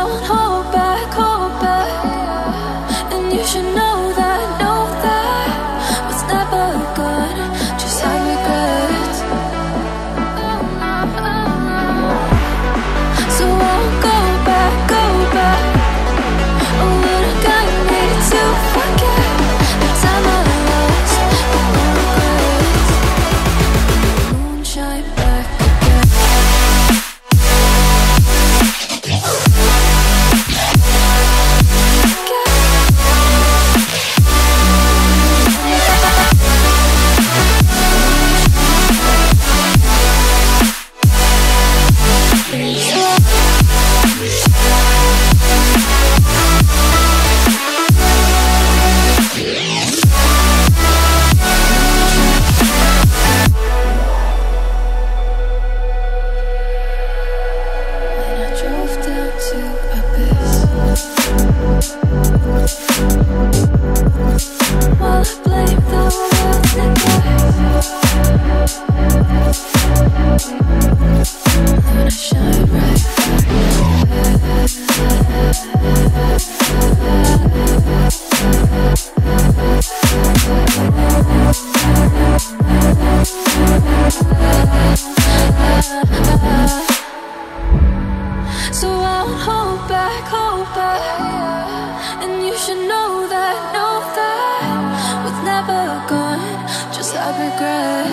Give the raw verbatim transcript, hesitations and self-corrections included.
won't hold back, hold back. And you should know that, know that what's never good just have regrets. So I won't go back, go back. Oh, what I got need to forget the time I lost with no regrets. Moonshine back again. So I won't hold back, hold back. And you should know that, know that what's never gone just have regret.